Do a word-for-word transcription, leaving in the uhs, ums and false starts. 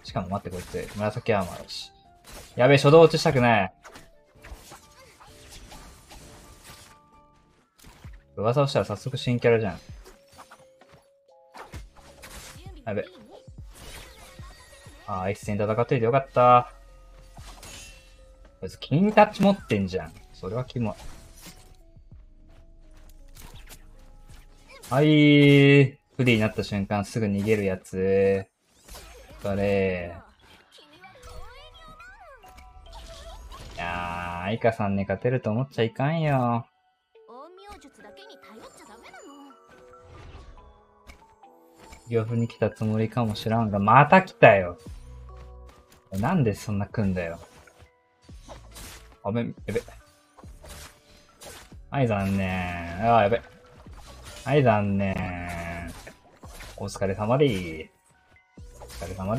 しかも待ってこいつ、紫アーマーだし。やべえ、初動落ちしたくない。噂をしたら早速新キャラじゃん。やべ。ああ、一戦戦っといてよかった。こいつ金タッチ持ってんじゃん。それはキモい。はい。フリーになった瞬間すぐ逃げるやつ。それ。いやー、アイカさんに勝てると思っちゃいかんよ。漁夫に来たつもりかもしらんが、また来たよ。なんでそんな来んだよ。あべ、やべ。はい、残念。あー、やべ。はい、残念。お疲れ様でー。お疲れ様でー。